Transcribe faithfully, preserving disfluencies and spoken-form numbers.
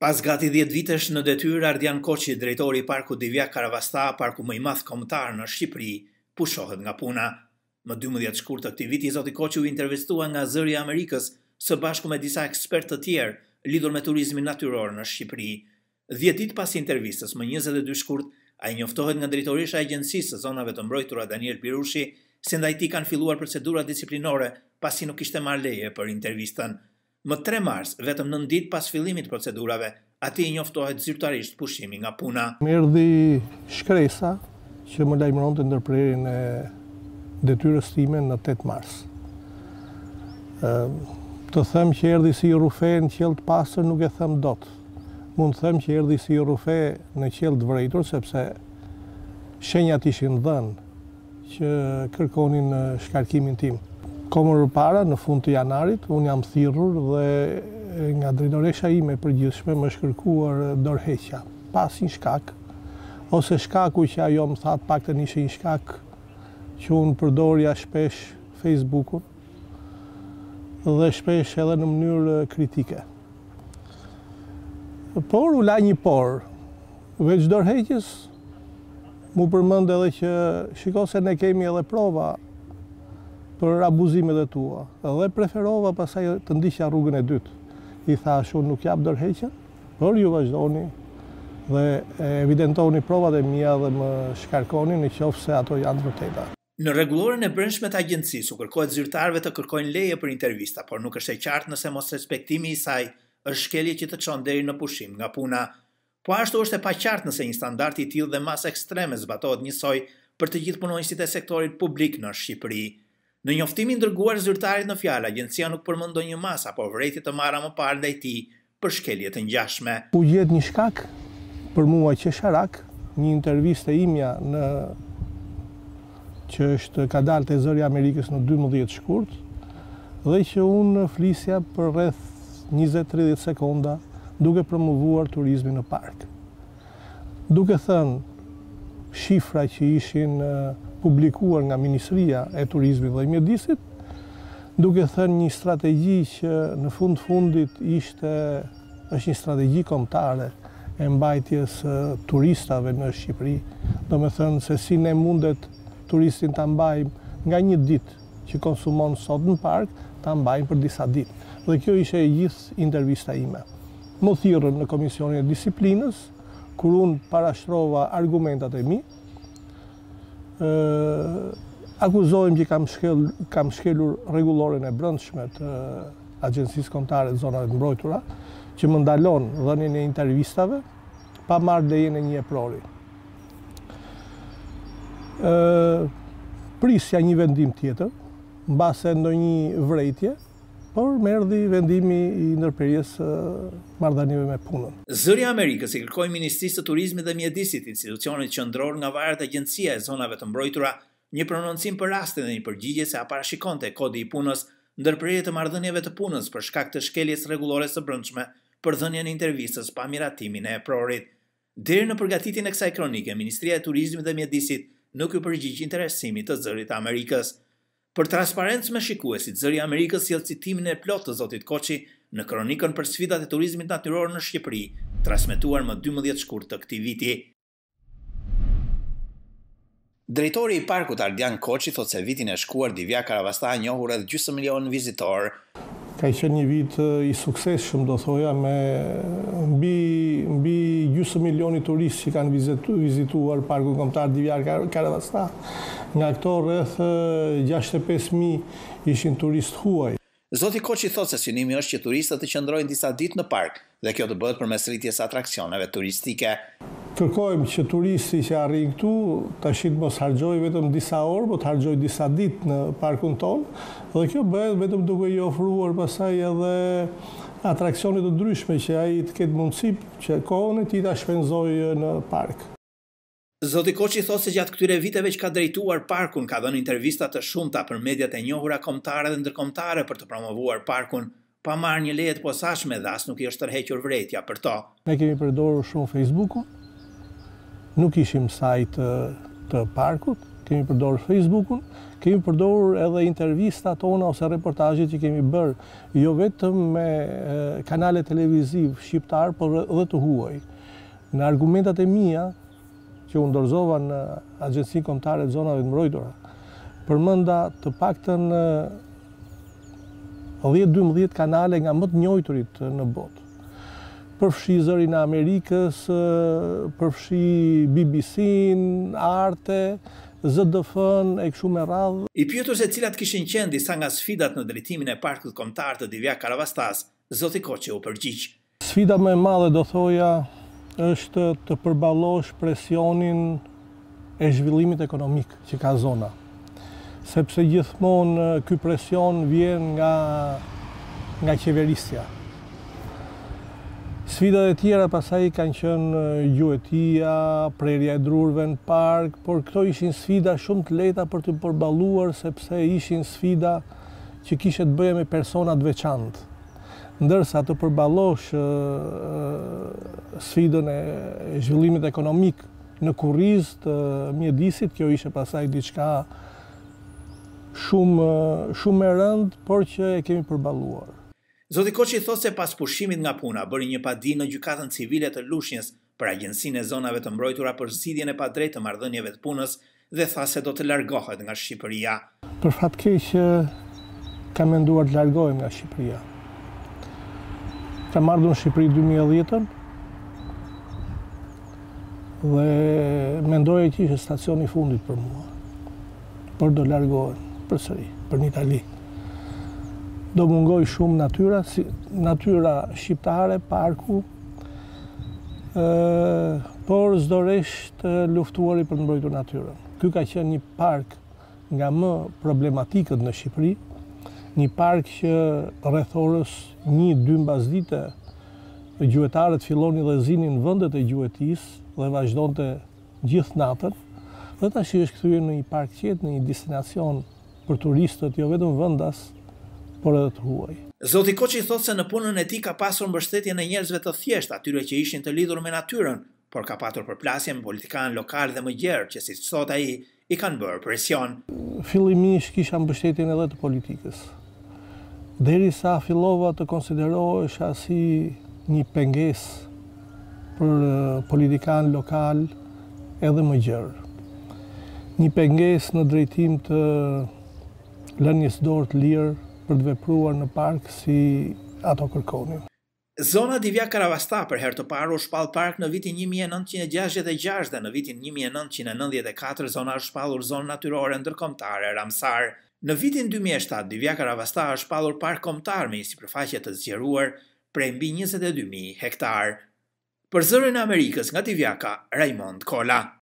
Pas gati dhjetë vitesh në detyrë, Ardian Koçi, drejtori i Parkut Divjak Karavasta, parku më i madh kombëtar në Shqipëri, pushohet nga puna. Më dymbëdhjetë shkurt të këtij viti, zoti Koçi u intervistua nga Zëri i Amerikës së bashku me disa ekspertë të tjerë lidhur me turizmin natyror në Shqipëri. dhjetë ditë pas intervistës, më njëzet e dy shkurt, ai njoftohet nga drejtorisha e Agjencisë së Zonave të Mbrojtura Daniel Pirushi se ndaj tij kanë filluar procedura disiplinore pasi nuk kishte marrë leje për intervistën. Më tre mars, vetëm nëntë ditë pas fillimit procedurave, atij i njoftohet zyrtarisht pushimi nga puna. Më erdhi shkresa që më lajmëronte ndërprerjen e detyrës time në tetë mars. Ë, të them që erdhi si rrufe në qell të pastër nuk e them dot. Mund të them që erdhi si rrufe në qell të vërejtur, sepse shenjat ishin dhënë që kërkonin shkarkimin tim. Komër para, në fund të janarit, unë jam thirrur dhe nga drejtoresha ime e përgjithshme më është kërkuar dorëheqja, pas një shkak, ose shkaku që ajo më thatë paktën ishte një shkak që unë përdorja shpesh Facebookun dhe shpesh edhe në mënyrë kritike. Por u la një por, veç dorëheqjes, mu përmend edhe që shiko se ne kemi edhe prova për abuzimet e tua, dhe preferova pasaj të ndiqja rrugën e dytë. I thash, unë nuk jap dorëheqjen, por ju vazhdoni dhe evidentoni provat e mia dhe më shkarkoni në qoftë se ato janë të vërteta. Në rregulloren e brendshme të agjencisë u kërkohet zyrtarëve të kërkojnë leje për intervista, por nuk është e qartë nëse mos respektimi i saj është shkelje që të çon deri në pushim nga puna. Po ashtu është e paqartë nëse një standard i tillë dhe masë ekstreme zbatohet njësoj për të gjithë punonjësit e sektorit publik në Shqipëri. Në njoftimin dërguar zyrtarit në fjalë, agjencia nuk përmend ndonjë masë apo vërejtje të marra më parë ndaj tij për shkelje të ngjashme. U gjet një shkak për mua qesharak, një intervistë imja në që është ka dalë te Zëri i Amerikës në dymbëdhjetë shkurt, dhe që unë flisja për rreth njëzet deri tridhjetë sekonda duke promovuar turizmin në park. Duke thënë shifra që ishin publikuar nga Ministria e Turizmit dhe Mjedisit, duke thënë një strategji që në fund fundit ishte është një strategji kombëtare e mbajtjes turistave në Shqipëri, do me thënë se si ne mundet turistin ta mbajmë nga një ditë që konsumon sot në park, ta mbajmë për disa ditë. Dhe kjo ishte e gjithë intervista ime. Më thirrën në Komisionin e Disiplinës, kur unë parashtrova argumentat e mi, akuzohem që kam, shkel, kam shkelur rregulloren e brendshme të Agjencisë Kombëtare të Zonave të Mbrojtura, që më ndalon dhënien e intervistave pa marrë lejen e një eprori. Ë, prisja një vendim tjetër, mbase ndonjë vërejtje, por më erdhi vendimi i ndërprerjes së marrëdhënieve me punën. Zëri i Amerikës i kërkoi Ministrisë së Turizmit dhe Mjedisit, institucionit qendror nga varet Agjencia e Zonave të Mbrojtura, një prononcim për rastin dhe një përgjigje se a parashikonte kodi i punës ndërprerje të marrëdhënieve të punës për shkak të shkeljes rregullore së brendshme për dhënien e intervistës pa miratimin e eprorit. Deri në përgatitjen e kësaj kronike, Ministria e Turizmit dhe Mjedisit nuk u përgjigj interesimit të Zërit të Amerikës. Për transparencë me shikuesit, Zëri i Amerikës sjell citimin e plotë të zotit Koçi në kronikën për sfidat e turizmit natyror në Shqipëri, transmetuar më dymbëdhjetë shkurt të këtij viti. Drejtori i Parkut Ardian Koçi thotë se vitin e shkuar Divjak Karavasta njohu rreth gjysmë milion vizitor. Ka qenë një vit i suksesshëm, do thoja, me mbi mbi gjysmë milioni turistë që kanë vizitu, vizituar Parkun Kombëtar Divjak Karavasta. Nga këto rreth gjashtëdhjetë e pesë mijë ishin turistë huaj. Zoti Koçi thotë se synimi është që turistët të qëndrojnë disa ditë në park dhe kjo të bëhet përmes rritjes së atraksioneve turistike. Kërkojmë që turisti që arrin këtu tash të mos harxojë vetëm disa orë, por të harxojë disa ditë në parkun tonë, dhe kjo bëhet vetëm duke i ofruar pasaj edhe atraksione të ndryshme që ai të ketë mundësi që kohën e tij ta shpenzojë në park. Zoti Koçi thotë se gjatë këtyre viteve që ka drejtuar parkun ka dhënë intervista të shumta për mediat e njohura kombëtare dhe ndërkombëtare për të promovuar parkun, pa marrë një leje të posaçme dhe as nuk i është tërhequr vërejtja për to. Ne kemi përdorur shumë Facebookun, nuk ishim sajt të parkut, kemi përdorur Facebook-un, kemi përdorur edhe intervistat tona ose reportazhet që kemi bërë, jo vetëm me kanale televiziv shqiptar, por edhe të huaj. Në argumentat e mia, që u dorëzova në Agjencinë Kombëtare të Zonave të Mbrojtura, përmenda të paktën dhjetë dymbëdhjetë kanale nga më të njohturit në botë. Përfshi Zërin e Amerikës, përfshi B B C-n, Arte, Z D F-n e kështu me radhë. I pyetur se cilat kishin qenë disa nga sfidat në drejtimin e Parkut Kombëtar të Divjak Karavastas, zoti Koçi u përgjigj. Sfida më e madhe do thoja është të përballosh presionin e zhvillimit ekonomik që ka zona. Sepse gjithmonë ky presion vjen nga nga qeverisja. Sfidat e tjera pasaj kanë qenë gjuetia, prerja e drurve në park, por këto ishin sfida shumë të lehta për të përballuar sepse ishin sfida që kishte të bëje me persona të veçantë. Ndërsa të përballosh sfidën e zhvillimit ekonomik në kurriz të mjedisit, kjo ishte pasaj diçka shumë shumë e rëndë, por që e kemi përballuar. Zoti Koçi thotë se pas pushimit nga puna bëri një padi në gjykatën civile të Lushnjës për Agjencinë e Zonave të Mbrojtura për zgjidhjen e padrejtë të marrëdhënieve të punës dhe tha se do të largohet nga Shqipëria. Për fat keq kam menduar të largohem nga Shqipëria. Kam ardhur në Shqipëri dy mijë e dhjetë dhe mendoja që ishte stacioni i fundit për mua. Por do largohem përsëri për në Itali. Do mungoj shumë natyra, si, natyra shqiptare, parku, e, por s'doresht luftuari për të mbrojtur natyrën. Ky ka qenë një park nga më problematikët në Shqipëri, një park që rreth orës një dy mbasdite gjuetarët fillonin dhe zinin vendet e gjuetisë dhe vazhdonte gjithë natën, dhe tash është kthyer në një park qetë, në një destinacion për turistët, jo vetëm vendas, por edhe të huaj. Zoti Koçi thotë se në punën e tij ka pasur mbështetjen e njerëzve të thjeshtë, atyre që ishin të lidhur me natyrën, por ka patur përplasje me politikanë lokal dhe më gjerë, që siç thot ai, i kanë bërë presion. Fillimisht kisha mbështetjen edhe të politikës. Derisa fillova të konsiderohesha si një pengesë për politikanë lokal edhe më gjerë. Një pengesë në drejtim të lënies dorë të lirë për të vepruar në park si ato kërkonin. Zona Divjak Karavasta për herë të parë u shpall park në vitin një mijë e nëntëqind e gjashtëdhjetë e gjashtë dhe në vitin një mijë e nëntëqind e nëntëdhjetë e katër zona është shpallur zonë natyrore ndërkombëtare Ramsar. Në vitin dy mijë e shtatë Divjak Karavasta është shpallur park kombëtar me një sipërfaqe të zgjeruar prej mbi njëzet e dy mijë hektar. Për Zërin e Amerikës nga Divjaka, Raymond Kola.